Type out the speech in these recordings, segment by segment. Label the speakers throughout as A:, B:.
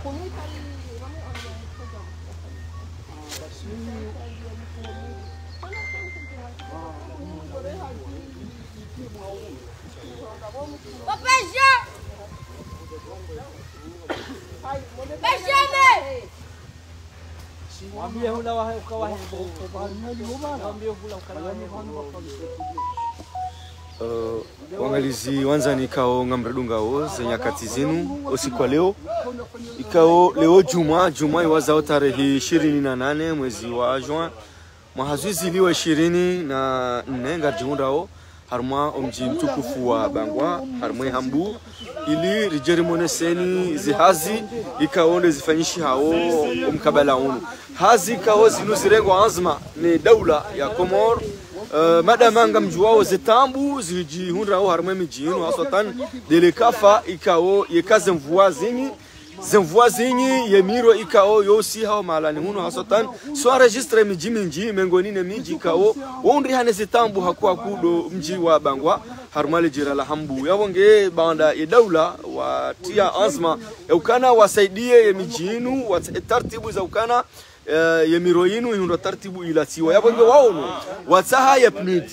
A: Wangalizi wanza ni kao ngamredungao za nyakati zenu usiku leo ikao leo Juma iwazao tarehe 28 mwezi wa Juin mwahazuzi liwa 24 ngarjiundao harma omji mtukufu wa Bangwa harma hambu ili rijeri moneseni zihazi ikaonde zifanyishi hao mkabala unu hazi kao zinu zirengo azma ni daula ya Komor madamanga mjuao zitambu zijihundra au harma mijinu asatan delekafa ikao yekaze mvua zinyi yemiro ikao yosi hao malani huno asatan so registre miji minji mengoni ne miji ikao wondri hane zitambu hakuwa kudo mji wa Bangwa harmale jira la hambu yawonge banda ya daula watia azma ya ukana wasaidie ya mijinu tartibu za ukana yemiro yinu yundo tartibu ilatiwa yabonge waono wataha yepnid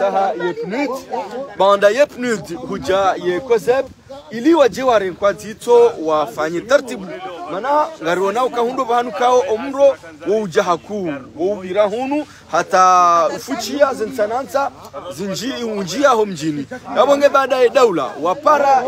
A: banda yepnid huja yekozeb ili wajiware kwa tito wafanye tartibu mana ngarona ukahundo bahanu kao omro wujahaku wubirahunu hata ufuchia zinsananza zinji unjia ho mjini yabonge baada ya daula wapara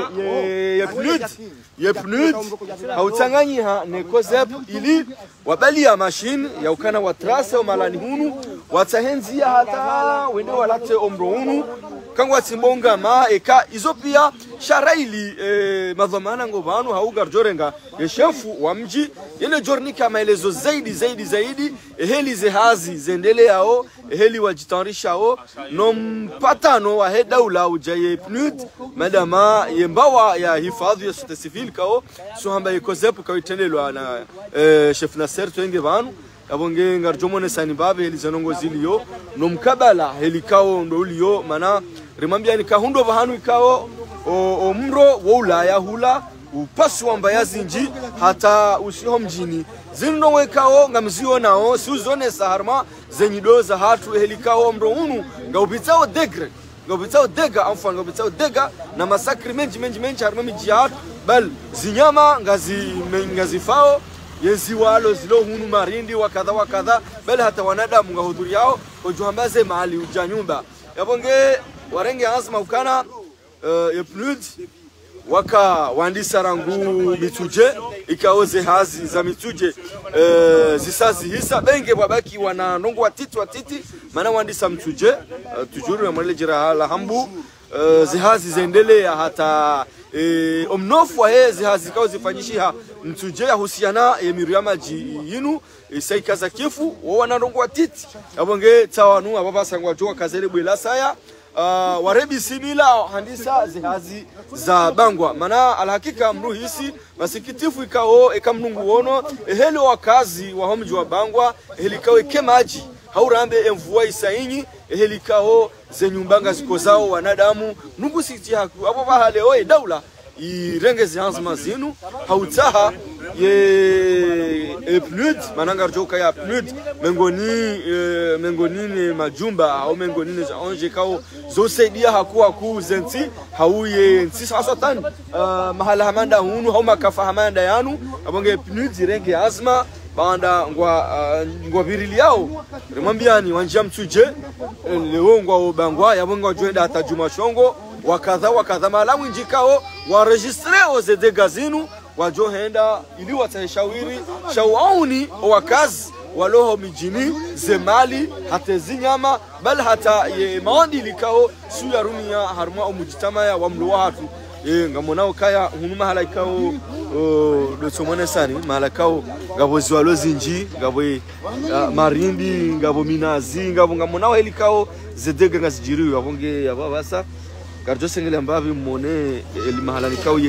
A: yepnud hautanganyiha nekozeb ili wabalia machine ya ukana watrase o malani hunu watahenzia hata wende walate omro hunu kangwa timbonga ma eka izopia sharaili madhamana ngobanu haugarjorenga yeshefu wa mji yene jornika maelezo zaidi heli zehazi zendele yao heli wajitarisha ao nompatano wa hedaula ujaye pnud madama yembawa ya hifadhi ya sote civil kao suhamba yekozepu kao itendelwa na chef Nasser twenge banu abonge ngarjomone sanibabe heli zanongo ziliyo nomkabala heli kao ndo uliyo mana rimambia ni kahundo bahanu ikao omro woula ya hula upasu wamba zinji hata usiho mjini zino wekao ngamzio nao siuzone saharma zenyido za hatu helikao omro unu ngaubitao degre ngaubitao dega amfan ngaubitao dega na masakri menji harma mijihad bal zinyama ngazifao yezi walo zilo hunu marindi wakadha bal hata wanadamu ngahudhuri yao kujuhambaze mahali ujanyumba yabonge warenge azma ukana yepnud waka wandisa rangu mituje ikaoze hazi za mituje zisazi hisa benge wabaki wana nongo watiti mana wandisa mtuje tujuru ya mwale jira la hambu zihazi zendelea hata omnofu wa zihazi kao zifanyishiha mtuje ya husiana emiru ya maji yinu saikaza kifu wana nongo watiti abonge tawanu ababasa ngwajua kazele bwela saya warebi simila handisa zihazi za Bangwa mana alhakika mruhisi masikitifu ikao ekamnungu wono ehelo wakazi wa homji wa Bangwa ehelikao ekemaji haurambe emvua isainyi ehelikao zenyumbanga ziko zao wanadamu nungu siti haku abo bahale oe daula irenge zihanzima zinu hautaha ye pnud mananga joka ya pnud mengoni majumba au mengoni za onje kao zosaidia hakuwa ku zenti hauye nsi sasatan mahala hamanda hunu hau makafa hamanda yanu abonge pnud irenge azma banda ngwa birili yao rimambiani wanjia mtuje leo ngwa Bangwa yabonga joenda hata Juma Shongo wakadha malamu njikao waregistreo zede gazinu wajohenda ili watashawiri shawauni wakazi waloho mijini zemali hata zinyama bal hata ye maandi likao suya rumia harma omujitama ya wamluwa hatu ngamonao kaya hunuma halaikao dosomone sani malakao ngabo ziwalo zinji ngabo marindi ngabo minazi ngabo ngamonao helikao zedega ngasijiru yabonge yababasa garjo sengele ambavi mone elimahala nikao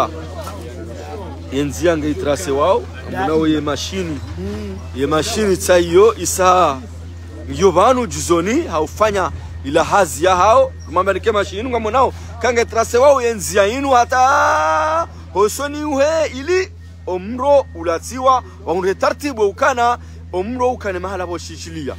A: yenzia ngeitrase wao munao ye mashini tsayo isa ngiyo banu juzoni haufanya ila hazi ya hao mambalike mashini ngamonao kanga trase wao yenzia inu hata hosoni uhe ili omro ulatiwa waunde tartibu ukana omro ukane mahala boshishilia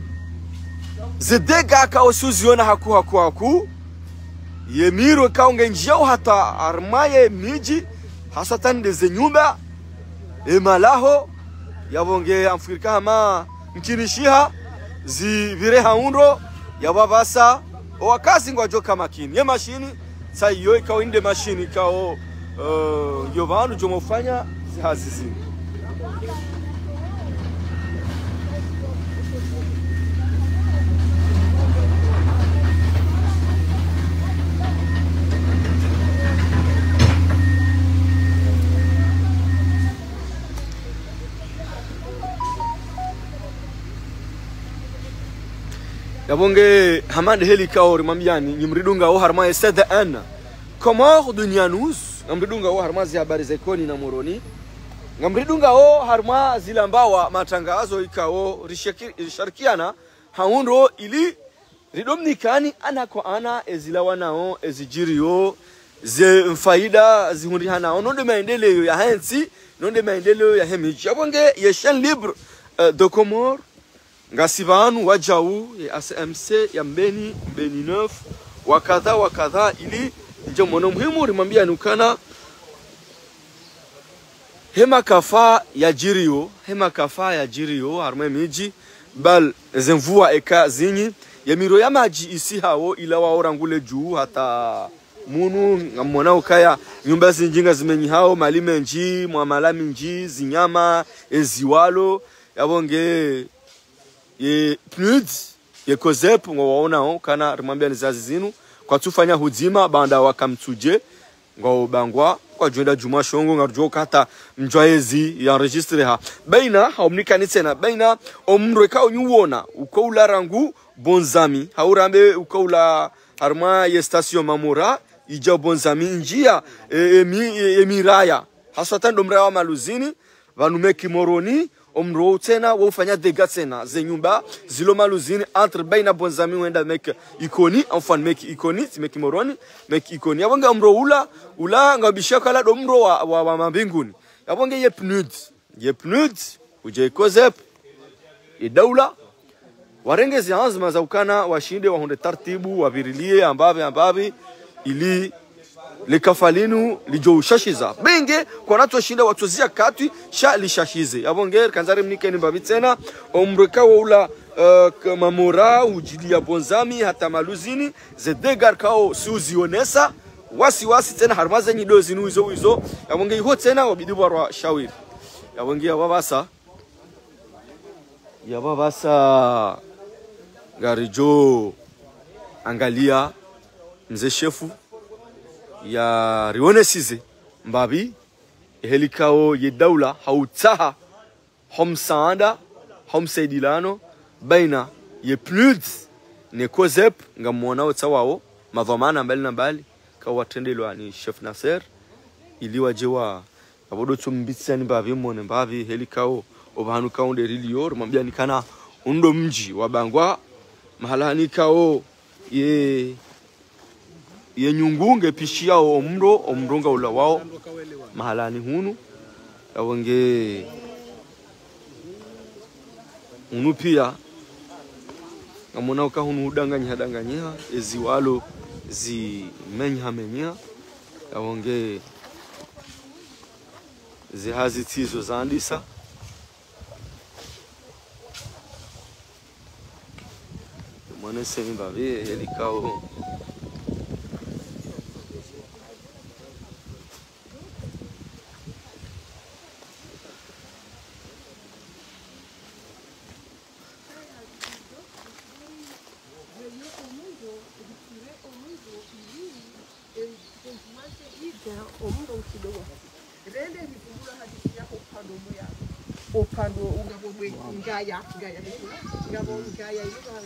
A: zedega ka osuziona haku yemiro kaunge njao hata armaye miji hasatan de nyumba emalaho yabonge Afrika hama mkinishiha zivire haundo yababasa wakazi ngwajo kama kini ye mashini sayo ikawa inde mashini kao yovanu jomofanya zihazizi yabonge hamande helika ori mambiani nyimridunga o harma eseda ana comment dunia news ngamridunga o harma zi habari za ikoni na moroni ngamridunga o harma zilambawa matangazo ikao risharikiana haundo ili ridomnikani ana kwa ana ezilawanao ezijirio ze mfaida zihundihana ononde maendeleo ya hensi nonde maendeleo ya hemiji yabonge ye chaîne libre de Comores ngasivanu wajau ya ACMC ya Mbeni 9 wakadha ili nje mwana muhimu rimambia nukana hema kafa ya jirio harma miji bal zenvua eka zinyi ya miro ya maji isi hao ila waorangule juu hata munu ngamona ukaya nyumba zinjinga zimenyi hao malime nji muamalami nji zinyama eziwalo yabonge ye PNUD ye COSEP ngwaona kana rimambia nizazi zinu kwa tufanya hudima banda wakamtuje ngao bangwa kwa joenda juma shongo ngarjo kata mjwaezi ya registre ha baina haumnikani tena baina omrwe ka unyuona ukoula rangu bonzami haurambe ukoula arma ye station Mamora ija bonzami njia emiraya hasatan domra wa maluzini vanumeki moroni omro tena wofanya dega tena zenyumba zilo maluzini entre baina bonzami wenda make ikoni enfant make ikoni make moroni make ikoni yabonga omro ula ngabisha kala domro wa mambinguni yabonga ye PNUD uje COSEP idaula warengezi azma za ukana washinde wahonde tartibu wavirilie ambabe ili likafalinu lijoushishiza benge kwa nato shinda watozia katwi sha lishashize yabonge kanzari mnike ni mbabi tena omreka ula Mamora ujili ya bonzami hata maluzini zedegar kao suzionesa wasi tena harmaza nyido zinu hizo yabonge iho tena wabidibu wa shawiri yabonge yababasa garijo angalia mzee shefu ya rionesize mbabi helikao ye daula hautaha homsaanda homsaidilano baina ye PNUD ne COSEP ngamwona utawao madhamana mbali na mbali kwa watendelwa ni Chef Nasser ili wajewa abodo tumbitsani mbabi mone mbabi helikao obahanu kaunde rilio rumambia nikana undo mji wabangwa mahalani kao ye nyungunge pishia omronga ula wao mahalani hunu yawonge unu pia ngamona uka hunu udanganya eziwalo menya yawonge zihazi tizo zandisa mwana semba ve helikao
B: opando ungabwe ngaya ngabo ngaya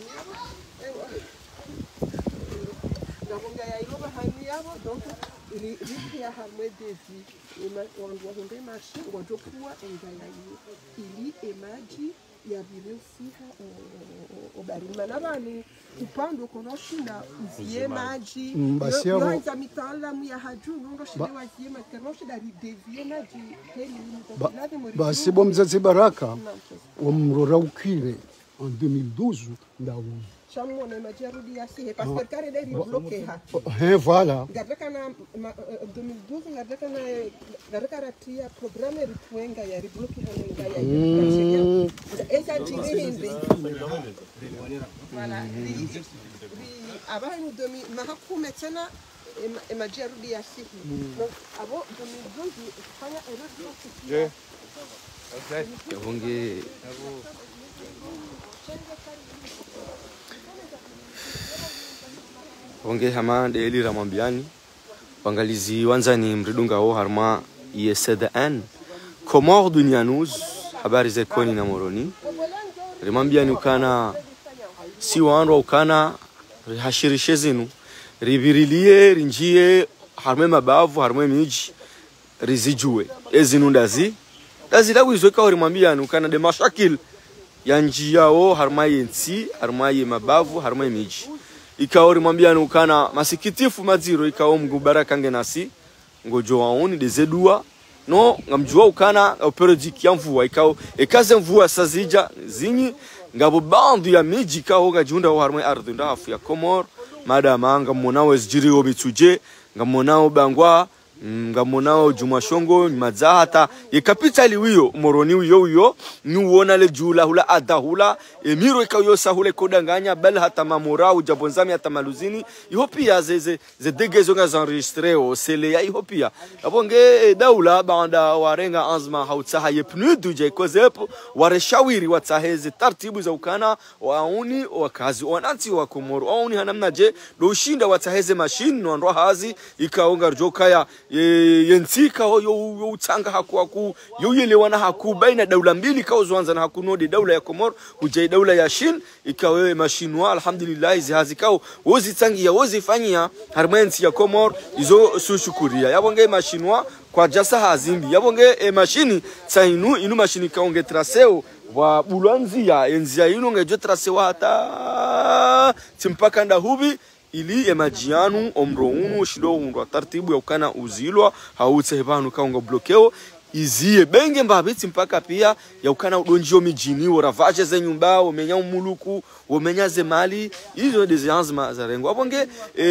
B: ilo bahani yabo donc il y a harmé des on doit rendre marché on doit pouvoir ngaya ili emaji ya virusiha obarima nabani upande konoshinda uzie maji yo za mitaalamu ya haju ndo shida wazie maji da devie maji heli
C: basi bom mzazi Baraka wamrora ukile en 2012 ndawo
B: chammo na maji arudi yasihe parce que kare deri bloqué ha
C: voilà
B: gardaka na 2012 gardaka ratia programme ritwenga ya ribloqué ha ya esa chingindi voilà abantu mahakume tena maji arudi yasihe donc abo 2012 fanya erreur
A: Yabonge Bonge hama deli ramambiani wangalizi wanza ni mridunga ho harma YSDN Komor Dunia News habari za koni na moroni rimambiani ukana si wanro ukana hashirishe zinu ribirilie rinjie harme mabavu harme miji rizijue ezinu ndazi la wizweka rimambiani ukana de mashakil ya njia o harma yensi harma ye mabavu harma miji ikaori mwambia nukana masikitifu maziro ikao mgu Baraka ngenasi ngojo waoni dezedua no ngamjua ukana periodic ya mvua ikao ekaze mvua sazija zinyi ngabo bandu ya miji ikao gajunda wa harmwe ardhi ndafu ya Komor madama ngamonao ezjirigo bituje ngamonao bangwa ngamonao Jumashongo mazahata ye kapitali wiyo moroni wiyo nuona le jula hula adahula emiro ikayo sahule kodanganya bel hata mamora ujabonzami hata maluzini ihopia ze degezo nga enregistreo sele ya ihopia abonge daula banda warenga azma hautsaha yepnudu je kozepo wareshawiri watsaheze tartibu za ukana wauni wakazi wanati wa Komoro wauni hanamna je doshinda watsaheze machine no hazi ikaonga rjokaya yentika yo utanga haku yo yelewana haku baina daula mbili kaozwanza na hakunodi daula ya Komoro hujai daula ya Shin ikawewe mashinwa alhamdulillah zihazi kao wozi tangia wozi fanyia harmensi ya Komoro izo sushukuria yabonge mashinwa kwa jasa hazimbi yabonge mashini sainu inu mashini kaonge traseo wa bulwanzia enzia inu ngejo traseo hata timpaka ndahubi ili emajianu omrounu shido undwa tartibu ya ukana uzilwa hautse hebanu kaunga blokeo izie benge mbabiti mpaka pia ya ukana udonjio mijini waravaje ze nyumba wamenya umuluku wamenya ze mali hizo dezianzma za rengo abonge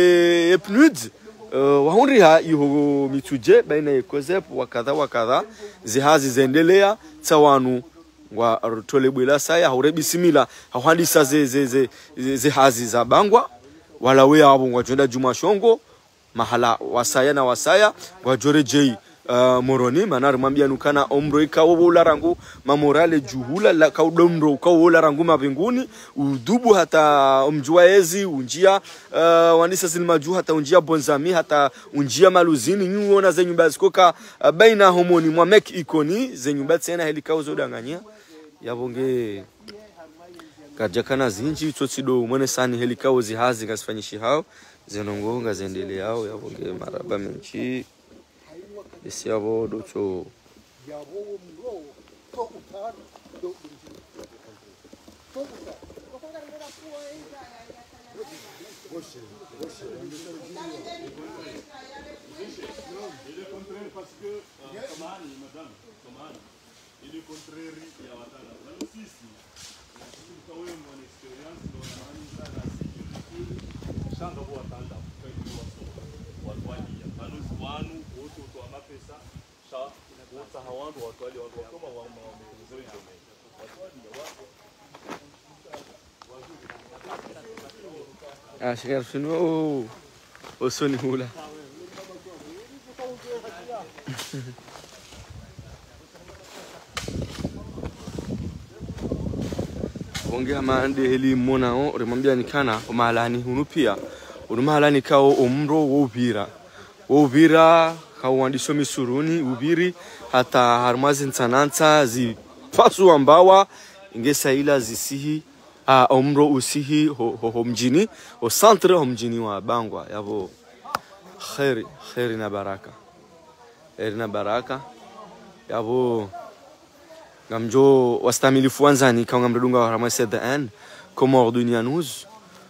A: pnud wahunriha iho mituje baina yekozep wakadha zihazi zendelea tsawanu wa rutolebwela saya haurebi simila hauhandisa ze hazi za bangwa wala we abo wajenda Jumashongo mahala wasaya na wasaya wajore jei moroni manar mwambia nukana omro ikawo bola rangu mamorale juhula la kaudomro kawola rangu mabinguni udubu hata umjuaezi unjia wanisa silmaju hata unjia bonzami hata unjia maluzini nyuona ze nyumba zikoka baina homoni mwamek ikoni ze nyumba tsena helikao zodanganya yabonge kajakana zinji utotsido mwene sani helikao zihazi ngasifanyishi hao zenongonga zendele yao yabonge maraba menchi isi yabo docho Chegar no o Sony hula ongea maande heli monao remambia nikana omalani hunu pia unumalani kao omro wobira kawandisho misuruni ubiri hata harmazi nsanansa zi pasu ambawa ingesa ila zisihi omro usihi ho mjini o centre ho mjini wa Bangwa yabo khairi na baraka yabo ngamjo wastamilifu wanzani kama ngamdunga wa Ramadan Comore Dunia News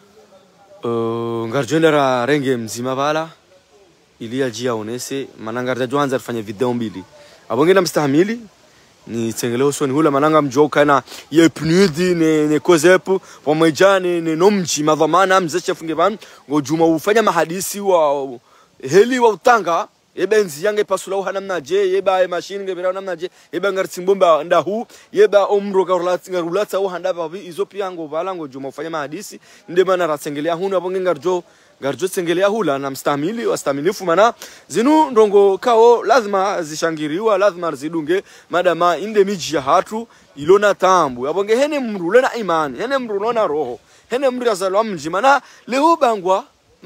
A: ngarjendera renge mzima bala ili ajia onese mananga rjaanza kufanya video mbili abongena mstahamili ni tengele so ni hula mananga mjoka na ye pnudi ne kozepu pamoja ne nomji madhamana mzesha funge ban ngojuma ufanya mahadisi wa heli wa utanga ebenzi yange pasula uhana mnaje yeba machine ngebera namnaje yeba ngartsimbomba ndahu yeba omro garulata uhanda babi izo pia ngo bala ngojuma ufanya mahadisi nde mana ratsengelea hunu abonge ngarjo tsengelea hula na mstamili wastamilifu mana zinu ndongo kao lazima zishangiriwa lazima zidunge madama inde miji ya hatu ilona tambu abonge hene mrule na imani hene mrulo na roho hene mru ya zalwa mji mana leo bangwa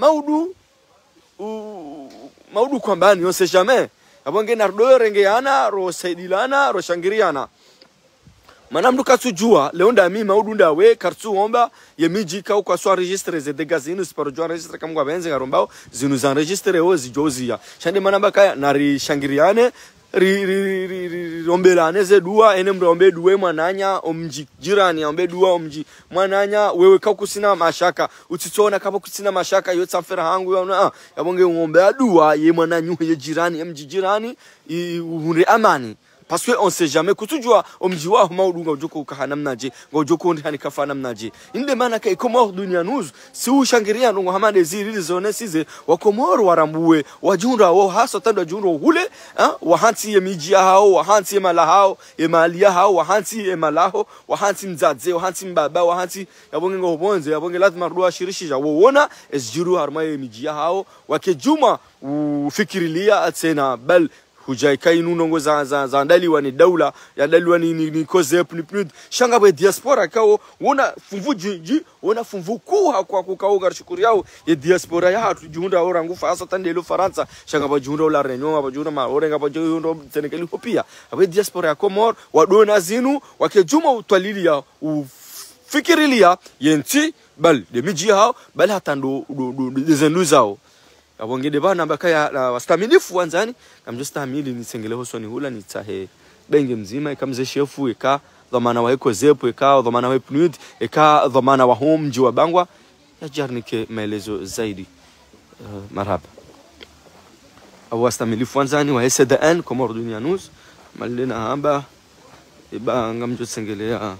A: maudu kwamba ni ose jamais abonge nardo rengeana ro saidilana ro shangiriana mana mdu katsujua leo ndami maudu ndawe kartu omba yemiji ka kwa so registre ze degazinu sparo jo registre kamwa benze garombao zinu za registre o zijozia shande mana baka nari shangiriane ri ombelane ze dua ene mrombe duwe mwananya omji jirani ombe dua omji mwananya wewe kakusina mashaka utitsona kapo kusina mashaka yotsa mfera hangu yona yabonge ngombe dua ye mwananyu ye jirani mji jirani uri amani parce que on sait jamais kutujua omji wa maudunga ujoko ukahana mnaje ngojoko ndi hani kafana mnaje inde maana ka Comore Dunia News si ushangiria ngo hamade ziri zone size wa Comore warambuwe wajunra wo hasa tando junro hule wahanti ye miji hao wahanti ye mala hao ye malia hao wahanti ye malaho wahanti mzaze wahanti mbaba wahanti yabonge ngobonze yabonge lazima rudwa shirishija wona esjiru harma ye miji hao wakejuma ufikirilia atsena bal hujai kainu nongo za ndaliwa ni daula ya ndaliwa ni kozep ni pnud shanga ba diaspora kao wona funvuji wona funvuku kwa kukao garshukuri yao ya diaspora ya hatu juhunda ora ngufa asa tandelo Faransa shanga ba juhunda la renyo ba juhunda ma orenga ba juhunda Senegal hopia aba diaspora ya Comore wadona zinu wakejuma utwalili ya ufikirilia yenti bal de miji hao bal hatando dezendu zao abonge de bana bakaya wastamilifu wanzani kamjostamili ni sengele hosoni hula ni tahe benge mzima ikamze shefu eka dhamana wa eko zepo eka dhamana wa pnud eka dhamana wa home mji wa Bangwa ya jarnike maelezo zaidi marhaba awastamilifu wanzani wa SDN Comore Dunia News malena hamba iba ngamjo sengelea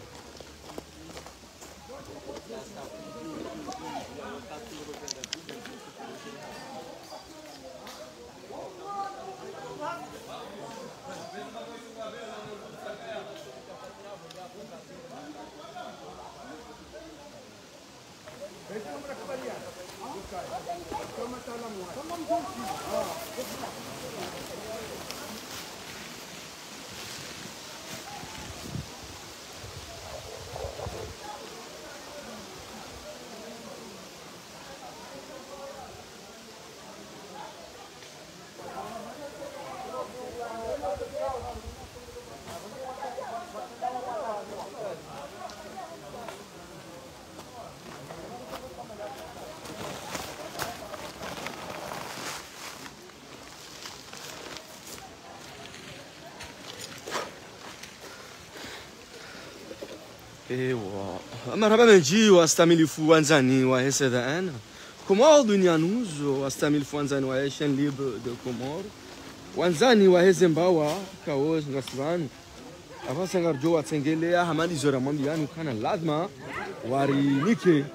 A: ewa marhaba menji wastamilifu wanzani wa SDN Comore Dunia News wastamilifu wanzani wa chaîne libre de Comore wanzani wa hezembawa kaos ngasibanu abasa ngarjo watsengelea hamadi zora mwambiani kana lazima warinike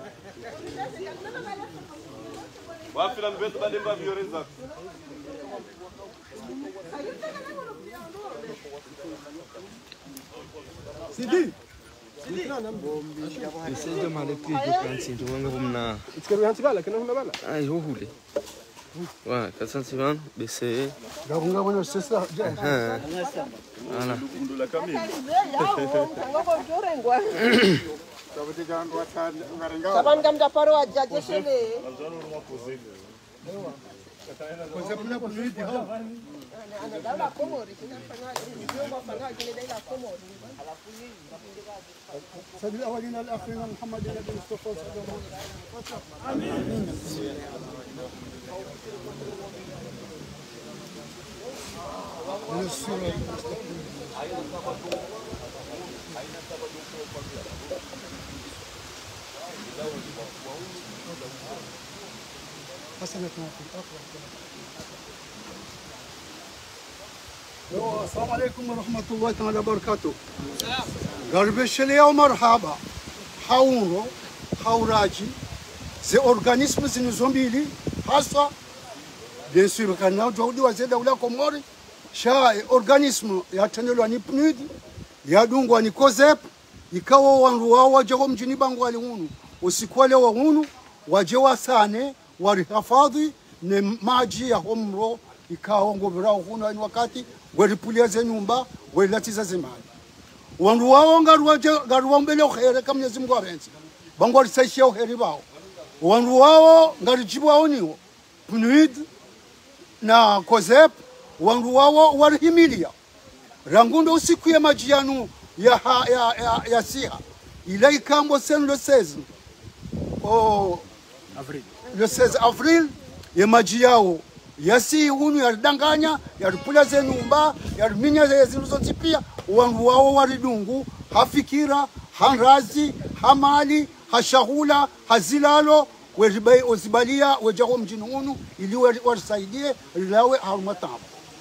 A: wafila mbeto bademba viorenza Sidi Ese jo malekti jo kansi jo wanga bumna.
B: Itkeru hansi bala kana huna bala.
A: Ai ho hule. Wa kasansi ban bese.
C: Gabunga bwana sasa.
A: Ana.
D: Ndula kamili.
B: Ngoko jorengwa. Saban kam japaro ajaje shele.
C: Kwanza kuna kuzidi hao.
B: Ana daula Comore kinafanya ndio mafanya kile daula Comore.
C: سيد الأولين الآخرين محمد بن مصطفى صلى الله عليه وسلم آمين. السلام عليكم ورحمة الله تعالى وبركاته. قرب الشلية ومرحبا. حاونرو حوراجي زي أورغانيزم زنزومبيلي hasa bien sûr kana jodi wa zeda ula Komori sha organisme yatendelwa ni PNUD yadungwa ni COSEP ikawa wandu wao waje mjini bangu alihunu usikwale wa hunu waje wasane warihafadhi ne maji ya homro ikawa ngobera hunu ni wakati weripuliaze nyumba welatiza zemali wandu wao ngaruwa mbele okhere kama Mwenyezi Mungu abenzi bangu alisaishia oheri bao wandu wao ngarijibu wao niwo PNUD na COSEP wandu wao warihimilia rangundo usiku ya majianu ya siha ila ikambo sen le 16 le 16 avril ya maji yao yasi hunu yaridanganya yaripula ze nyumba yariminya ze zinuzotipia wandu wao waridungu hafikira hanrazi hamali hashahula hazilalo wejibai ozibalia wejaho mjini hunu ili warisaidie lilawe harumatamu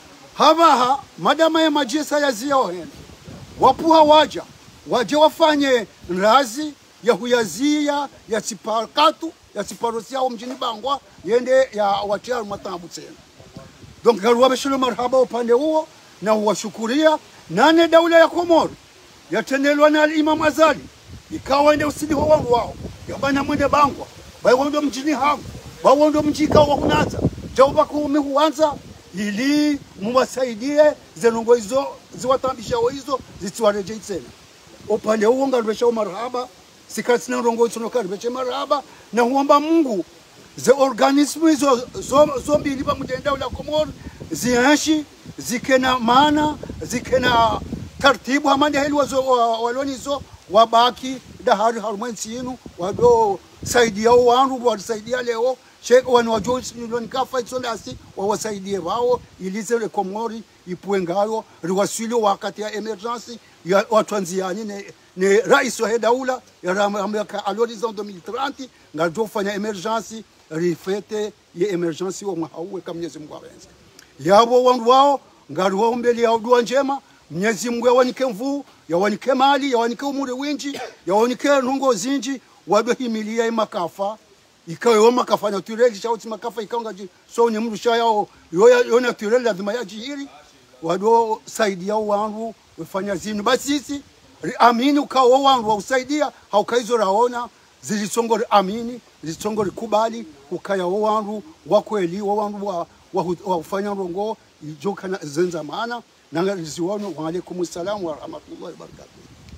C: habaha madama ya majisa ya zia ohene wapuha waje wafanye nrazi ya huyazia ya siparakatu ya siparosia wa mjini bangwa yende ya watia harumatamu tena donc garuwa beshilo marhaba upande huo na uwashukuria nane daula ya Komori yatendelwa na Imam Azali ikawa ende usidi wa wangu wao yabana mwende bangwa bayondo mjini hangu bayondo mjika wa hunaza jauba kuumi huanza ili muwasaidie zenongo hizo ziwatambisha hizo zisiwareje tena upande huo ngalibesha marhaba sikati na rongo hizo nokalibeche marhaba na huomba Mungu ze organismu hizo zombi liba mjenda ula Komori ziashi zikena maana zikena tartibu hamande heli walonizo wabaki dahari harumwensi yinu wado saidia wangu wasaidia leo sheka wanawajua niloni kafa itsondasi wawasaidia wao ilize le Komori ipuengayo riwasili wakati ya emergency ya watwanziani ne rais wa daula ya Amerika à l'horizon 2030 ngajo fanya emergency rifete ya emergency wa mhawe kama Mwenyezi Mungu abenza yabo wangu wao ngaruwa mbele ya dua njema Mwenyezi Mungu yawanike mvu yawanike mali yawanike umuri winji yawanike nungo zinji wado himilia makafa ikawa makafa na tureli shauti makafa ikaanga so ni mrusha yao yona tureli lazima yajihiri wado saidia wangu wafanya zinu basi sisi amini ukawa wangu usaidia haukaizo raona zilisongori amini zilisongori kubali ukaya wangu wakweli wangu wa ufanya rongo ijoka na zenza maana nanga ziwano wa alaikum assalam wa rahmatullahi wa barakatuh.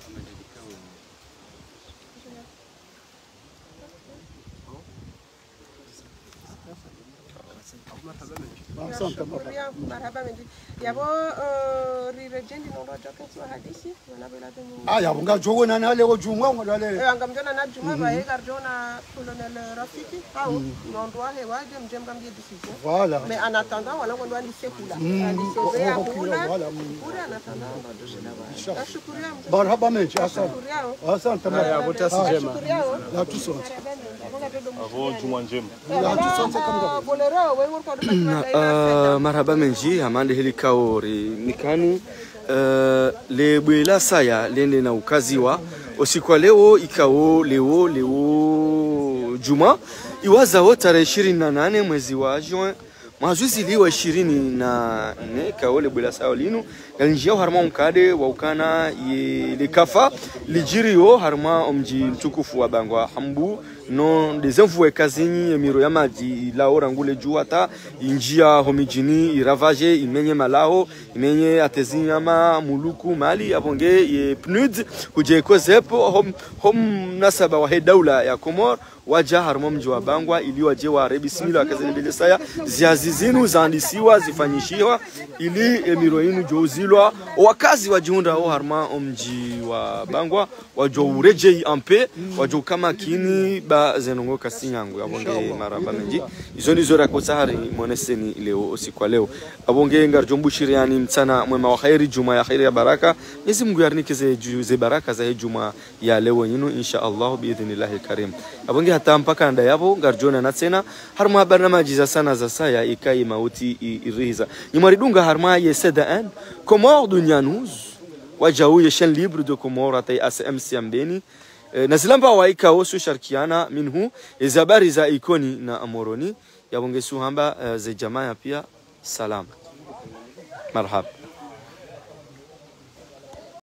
B: Yabo rirejendi nondo jokensi wa hadisi wanabela temu
C: aya bunga jogona na leo jumwa ngale
B: angamjona na jumwa bae garjona colonel Rafiki au nondo he waje mjemba mbie decision
C: voilà
B: mais en attendant wala ngondo andi sekula andi sovea kula kula en attendant ndo shida ba shukuria
C: marhaba menji asante
D: ya botasi jema
C: la tusonte
D: avo juma njema
C: la tusonte kama
B: bolero we worko do
A: marhaba menji amande helikaori nikani lebwela saya lende na ukaziwa usiku leo ikao leo juma iwaza tarehe 28 mwezi wa Juin mwazuzi liwa 24 kaole bwela saya linu galinjia harma mkade wa ukana le kafa lijirio harma omji mtukufu wa bangwa hambu non des envois kazini emiro ya maji la orangule juata injia homijini iravage imenye malao imenye atezinyama muluku mali abonge ye PNUD kuje COSEP hom nasaba wa daula ya Komor waja harmo mji wa Bangwa ili waje wa bismillah kazini bila saya ziazizinu zaandisiwa zifanyishiwa ili emiro yinu jozilwa wakazi wajiunda au harma mji wa Bangwa wajo urejei ampe wajo kama kini ba zenongo kasinyangu abonge maraba menji izo ndizo rakosa hari moneseni leo usiku leo abonge ngarjombushiri yani mtana mwema wa khairi juma ya khairi ya baraka Mwenyezi Mungu yarnikeze juze baraka za juma ya leo yinu insha Allah biidhnillah karim abonge hata mpaka nda yabo ngarjona na tena harma barnamaji za sana za saya ikai mauti iriza nyumaridunga harma yeseda an Comores dunyanuz wajawu chaîne libre de Comores atay ACMC ambeni nazilamba waika osu sharkiana minhu izabari za ikoni na amoroni yabonge suhamba ze jamaa pia salam marhaba